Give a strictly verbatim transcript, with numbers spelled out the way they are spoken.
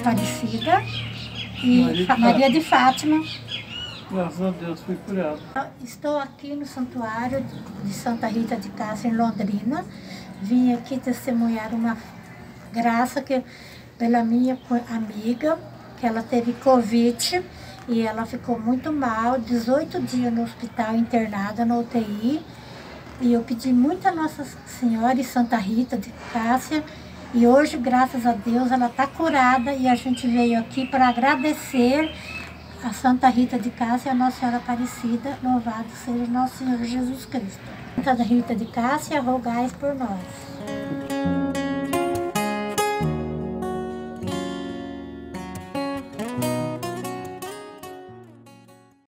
Aparecida e Maria de Maria de Fátima. Graças a Deus, fui curado. Estou aqui no Santuário de Santa Rita de Cássia, em Londrina. Vim aqui testemunhar uma graça que, pela minha amiga, que ela teve Covid e ela ficou muito mal, dezoito dias no hospital, internada na U T I. E eu pedi muito a Nossa Senhora e Santa Rita de Cássia. E hoje, graças a Deus, ela está curada e a gente veio aqui para agradecer a Santa Rita de Cássia e a Nossa Senhora Aparecida. Louvado seja Nosso Senhor Jesus Cristo. Santa Rita de Cássia, rogais por nós.